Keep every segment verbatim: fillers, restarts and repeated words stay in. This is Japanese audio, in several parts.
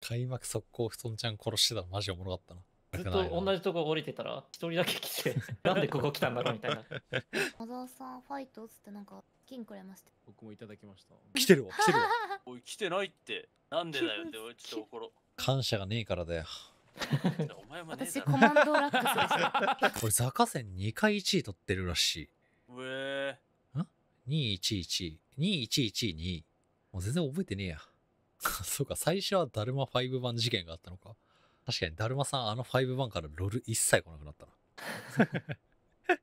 開幕速攻布団ちゃん殺してたらマジおもろかったな。 ずっと同じとこ降りてたら一人だけ来てなんでここ来たんだろうみたいな。 小沢さんファイトっつってなんか金くれました。 僕もいただきました。 来てるわ来てるわ。 おい来てないって。なんでだよって俺ちょっと怒ろう。 感謝がねえからだよ。 お前もねえだろ。 私コマンドラックスでした。 俺ザカ戦にかいいちい取ってるらしい。 うえん ?にいちいち、にいちいちに。もう全然覚えてねえや。そうか、最初はダルマご番事件があったのか。確かにダルマさんあのご番からロル一切来なくなったな。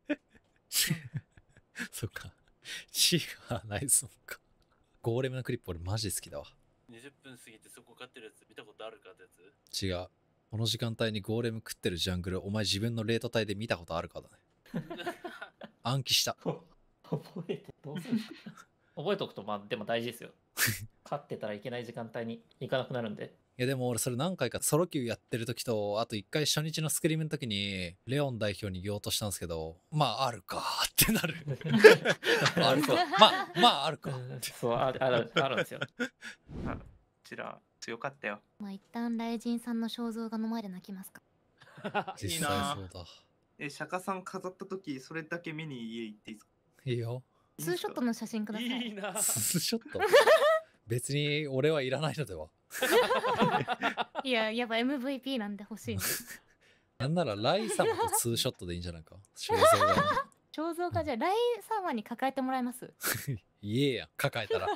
そっか。チーがないですもんか。ゴーレムのクリップ俺マジ好きだわ。 にじゅっぷん過ぎてそこ勝ってるやつ見たことあるかってやつ。 違う。この時間帯にゴーレム食ってるジャングル、お前自分のレート帯で見たことあるかだね。暗記した。 覚えてどうするんですか。覚えておくとまあでも大事ですよ。勝ってたらいけない時間帯に行かなくなるんで。 いやでも俺それ何回かソロ級やってる時と、あと一回初日のスクリームの時にレオン代表に言おうとしたんですけど、まああるかってなる。あるか。まあまああるか。 そうあるあるあるんですよ。 あこちら強かったよ。 まあ一旦雷神さんの肖像画の前で泣きますか。 実際そうだ。 え釈迦さん飾った時それだけ見に家行っていいですか。 いいよ。 ツーショットの写真ください。 いいな。 ツーショット別に俺はいらないのでは。 いややっぱ エムブイピー なんで欲しいんです。 なんならライ様とツーショットでいいんじゃないか。肖像画。 肖像画じゃあライ様に抱えてもらえます。 言えや抱えたら。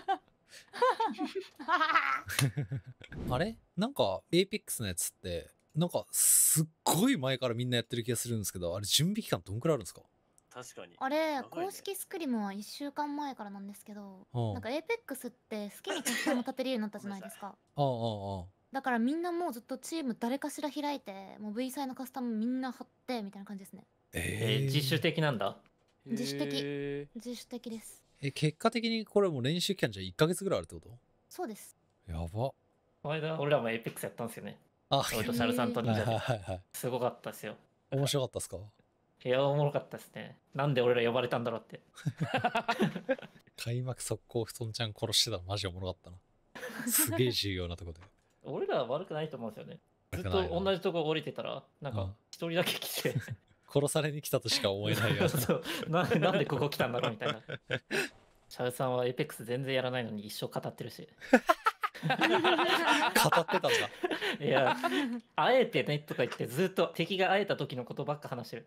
あれなんかエイペックスのやつってなんかすっごい前からみんなやってる気がするんですけど、あれ準備期間どんくらいあるんですか。 確かに。 あれ、 長いね公式スクリムはいっしゅうかんまえからなんですけど、 うんなんか エーペックス って好きにカスタム立てれるようになったじゃないですか。 ああああだからみんなもうずっとチーム誰かしら開いて、もう V サイのカスタムみんな貼ってみたいな感じですね。 ええー、自主的なんだ。 自主的へ自主的です。 え結果的にこれもう練習期間じゃいっかげつぐらいあるってこと。 そうです。 やば。 この間俺らもエイペックスやったんですよね。 あ、 俺とシャルさんとニはいはいジャで。 はいはい。 すごかったですよ。 面白かったっすか。 いやおもろかったですね。なんで俺ら呼ばれたんだろうって。 開幕速攻布団ちゃん殺してたらマジおもろかったな。すげえ重要なとこで。 俺らは悪くないと思うんですよね。ずっ悪くないなと同じとこ降りてたらなんかうん一人だけ来て殺されに来たとしか思えないよ。 そうななんでここ来たんだろうみたいな。シャルさんはエイペックス全然やらないのに一生語ってるし。 語ってたんだ。 いや、あえてねとか言ってずっと敵が会えた時のことばっか話してる。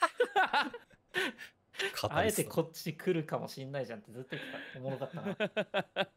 あえてこっち来るかもしんないじゃんってずっと言ってた。おもろかったな。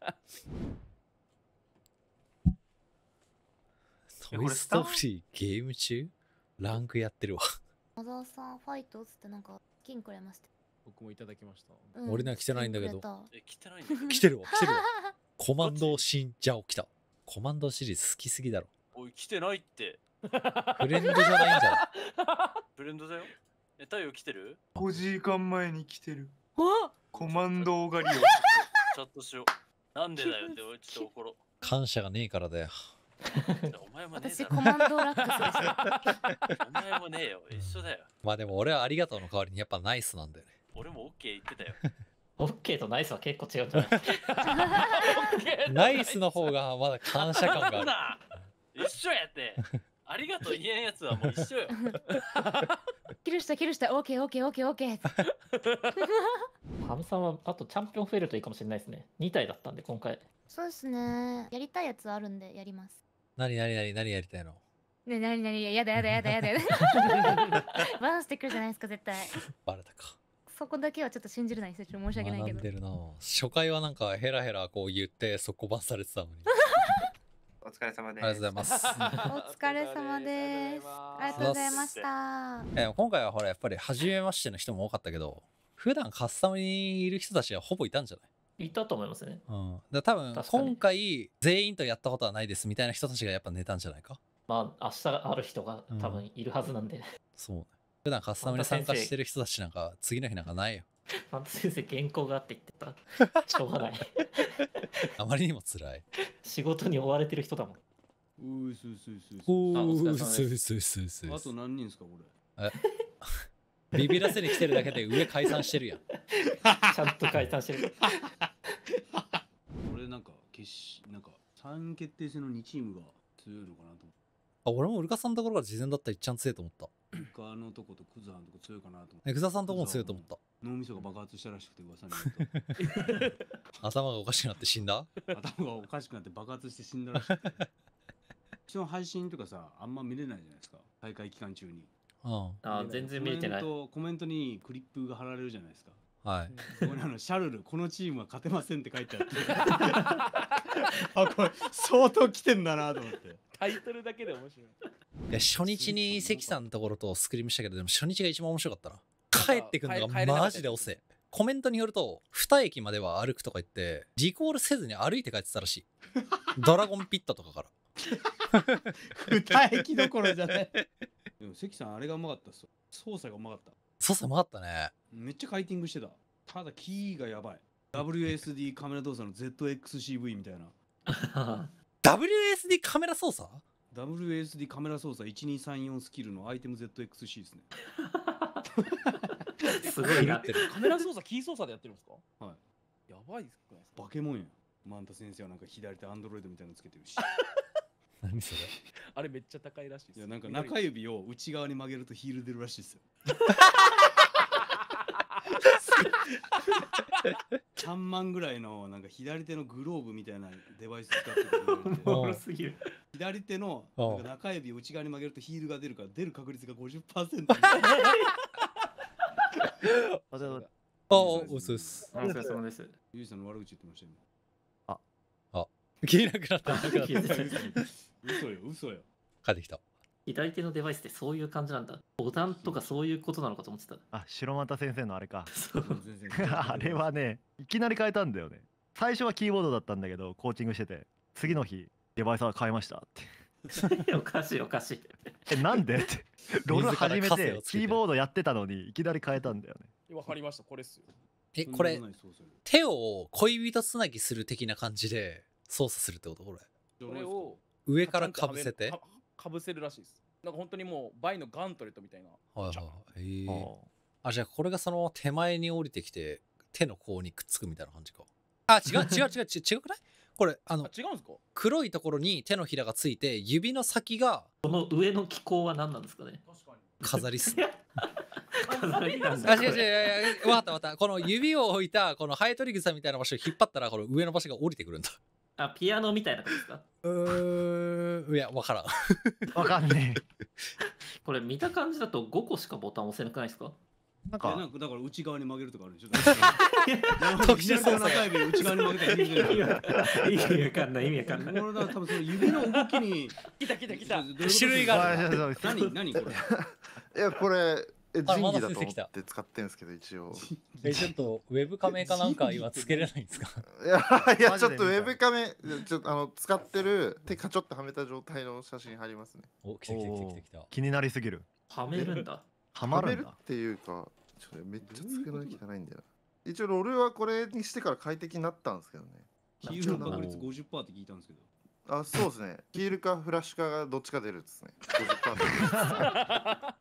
トイストーリーゲーム中ランクやってるわ。 小沢さんファイトっつってなんか金くれました。 僕もいただきました。 うん俺には来てないんだけど金くれたえ来てないんだよ。 来てるわ来てるわ。コマンドシンジャオ来た。コマンドシリーズ好きすぎだろ。 おい来てないって。 フレンドじゃないんじゃない。 ブレンドだよ。え太陽来てる？ ごじかんまえに来てる。 おコマンド狩りを。 チャットしよう。なんでだよって俺ちょっと怒ろう。 感謝がねえからだよ。 お前もねえ私だろ。 コマンドラックスでした。 お前もねえよ。一緒だよ。 まあでも俺はありがとうの代わりにやっぱナイスなんだよね。 俺もオッケー言ってたよ。 オッケーとナイスは結構違うんじゃない？ ナイスの方がまだ感謝感がある。 な一緒やって。ありがとう言えんやつはもう一緒よ。 キルしたキルしたオーケーオーケーオーケーオーケー。 ハムさんはあとチャンピオン増えるといいかもしれないですね。に体だったんで今回。 そうですね。やりたいやつあるんでやります。 何何何何やりたいの。 ねなになにやだやだやだやだやだ。バーンしてくるじゃないですか絶対。 バレたか。 そこだけはちょっと信じれないです。ちょっと申し訳ないけど学ん。でるな。初回はなんかヘラヘラこう言ってそこバンされてたのに。 お疲れ様です。 ありがとうございます。 お疲れ様です。ありがとうございました。 え今回はほらやっぱり初めましての人も多かったけど、普段カスタムにいる人たちはほぼいたんじゃない。 いたと思いますね。 うん、だ多分確かに今回全員とやったことはないですみたいな人たちがやっぱ寝たんじゃないか。 まあ明日ある人が多分いるはずなんで。 そうね。普段カスタムに参加してる人たちなんか次の日なんかないよ。 ファンタ先生原稿があって言ってた。しょうがない。 あまりにも辛い。 仕事に追われてる人だもん。 うーすーすーすーすおあお疲れ様ーですそうそうそうそうー。あと何人ですかこれ。 えビビらせに来てるだけで上解散してるやん。 ちゃんと解散してる。 これなんか決しなんかさん決定戦のにチームが強いのかなと思あ、俺もウルカさんのところが事前だったらいっちゃん強いと思った。 って。他のとことクザのとこ強いかなと思って。 え、クザさんのとこも強いと思った。 脳みそが爆発したらしくて噂による頭がおかしくなって死んだ。 と頭がおかしくなって爆発して死んだらしくて。一応配信とかさ、あんま見れないじゃないですか。大会期間中に。 うん。 あー全然見れてない。 コメントコメントにクリップが貼られるじゃないですか。 はい。 ここにあのシャルル、このチームは勝てませんって書いてあって。あ、これ相当来てんだなと思って。 タイトルだけで面白い。 いや、初日に関さんのところとスクリームしたけど、でも初日が一番面白かったな。帰ってくるのがマジで遅い。コメントによると、に駅までは歩くとか言って、リコールせずに歩いて帰ってたらしい。ドラゴンピットとかから。 二駅どころじゃない。でも関さんあれがうまかったっすよ。操作がうまかった。 操作うまかったね。 めっちゃカイティングしてた。ただキーがやばい。ダブリューエスディー カメラ動作の ゼットエックスシーブイ みたいな。 ダブリューエスディー カメラ操作ダブリューエスディー カメラ操作いちにさんよんスキルのアイテム ゼットエックスシー ですね。 すごいな。 カメラ操作、キー操作でやってるんですか？ はい。 やばいっすね。 バケモンやん。マンタ先生はなんか左手アンドロイドみたいなのつけてるし。 何それ。 あれめっちゃ高いらしいです。 いやなんか中指を内側に曲げるとヒール出るらしいですよ。さんまんぐらいのなんか左手のグローブみたいなデバイス使ってるおもろすぎる。 左手のああなんか中指を内側に曲げるとヒールが出るから出る確率が ごじゅっパーセント。 あ、じゃあ、 あ、おそうです。 お疲れ様です。 ユージさんの悪口言ってましたよ。 消えなくなった。なくなった消えてた嘘よ嘘よ。 帰ってきた。 左手のデバイスってそういう感じなんだ。ボタンとかそういうことなのかと思ってた。 あ、白又先生のあれか。 そう全然あれはね、いきなり変えたんだよね。最初はキーボードだったんだけど、コーチングしてて、次の日、デバイスは変えましたって。 おかしいおかしい。 え、なんでって。ロール始め自ら枷をて、 つけてキーボードやってたのに、いきなり変えたんだよね。 わかりました、これっすよ。 え、これ、手を恋人つなぎする的な感じで操作するってことこれ。 これを上からかぶせて。 かかぶせるらしいです。なんか本当にもうバイのガントレットみたいな。 はいはい。へえ。 ああ、じゃあこれがその手前に降りてきて、手の甲にくっつくみたいな感じか。あ、違う違う違う違う違うくないこれ、あのあ、、違うんですか？ 黒いところに手のひらがついて、指の先がこの上の機構は何なんですかね。 確かに。 飾りっす。 飾りなんあ、 だ。 違う違う違う、わかったわかった。この指を置いた、このハエトリグサみたいな場所を引っ張ったら、この上の場所が降りてくるんだ。 あ、ピアノみたいなことですか。 うーん、いや、わからん。 わかんねこれ見た感じだとごこしかボタン押せなくないですか。 え。なんか、 なんかだから内側に曲げるとかあるでしょ。 特殊操作中指を内側に曲げたらヒール出る。 意味わかんない意味わかんない。 これだ多分その指の動きに来た来た来た。 種類があるあそうそう何何これ。 いやこれえあ仁義だと思まだ先生来たって使ってんですけど一応え、ちょっと、ウェブカメかなんか今つけれないんですかいやいやマジでちょっとウェブカメちょっとあの使ってる手カチョってはめた状態の写真貼りますね。 お、来た来た来た来た来た。 気になりすぎる。 はめるんだ。 はまるんだ。 はめるっていうかちょっとめっちゃ机の上汚いんだよな。一応俺はこれにしてから快適になったんですけどね。 ヒールの確率 ごじゅっパーセント って聞いたんですけど。 あ、そうですね。ヒールかフラッシュかがどっちか出るっですね。ごじゅっパーセント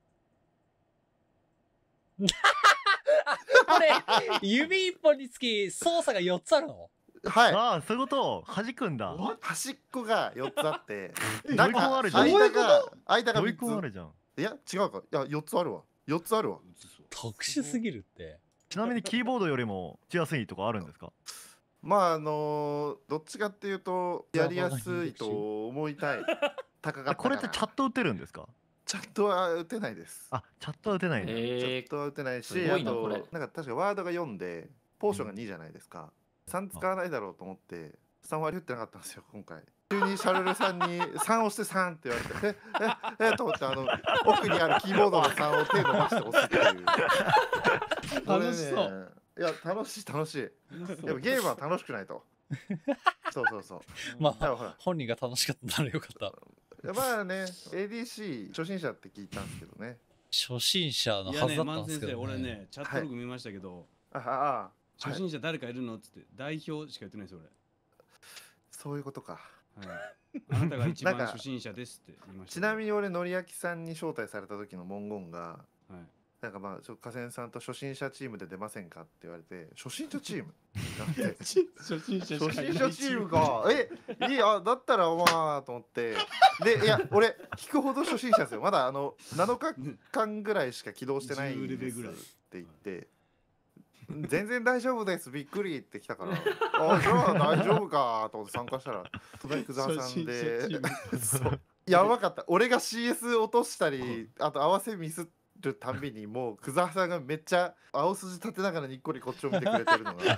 これ、指一本につき操作がよっつあるのはい。 ああ、そういうことを弾くんだ。 端っこがよっつあって、 えもう一個あるじゃん間が間がもうみっつ。 一個あるじゃん。 いや違うか。いやよっつあるわ。よっつあるわ。 特殊すぎるって。 ちなみにキーボードよりも打ちやすいとかあるんですか？ まああのーどっちかっていうとやりやすいと思いたい。高かったあ、これってチャット打てるんですか？ チャットは打てないです。 あ、チャットは打てないんだ。 チャえットは打てないし、 すごあいなこれとなんか確かワードがよんでポーションがにじゃないですか。さん使わないだろうと思ってさん割り打ってなかったんですよ今回。急にシャルルさんにさん押してさんって言われてえええと思ってあの奥にあるキーボードのさんを手伸ばして押すっていう。 楽しそうこれね。いや楽しい楽しい。やっぱゲームは楽しくないと。そうそうそう。 まあ、 だからほら本人が楽しかったならよかった。 いやまあね エーディーシー 初心者って聞いたんですけどね。 初心者のいやね、 はずだったマン先生、 んですけど、ね。 俺ね、チャットログ見ましたけど、 ああ初心者誰かいるのっつって、代表しか言ってないですよ、 そういうことか。 俺。はい。あなたが一番なんか初心者ですって言いました。 ちなみに俺のりやきさんに招待された時の文言がはい。 なんかまあちょっと河川さんと初心者チームで出ませんかって言われて、初心者チームなんて初心者し初かいない心者チームかえいいやだったらまあと思って、でいや俺聞くほど初心者ですよ、まだあのなのかかんぐらいしか起動してないんじゅうレベですっぐらいて言って全然大丈夫ですびっくりって来たから、あじゃあ大丈夫かと思って参加したら隣久沢さんで初心者チームそうやばかった、俺が シーエス 落としたりあと合わせミスるたんびにもう久沢さんがめっちゃ青筋立てながらにっこりこっちを見てくれてるのが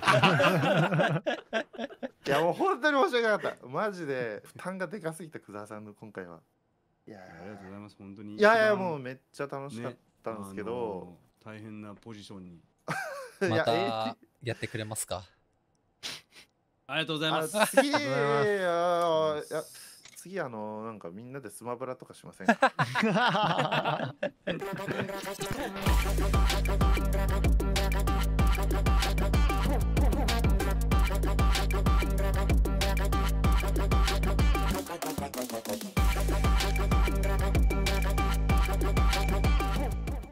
いやもう本当に申し訳なかった、マジで負担がでかすぎた久沢さんの今回はいやありがとうございます本当に。 いやいや一番もうめっちゃ楽しかったんですけど、 あのー大変なポジションに。 いやまたえやってくれますか？ ありがとうございます。 あ次ありがとうございますあいや次あのなんかみんなでスマブラとかしませんか？ Thank you.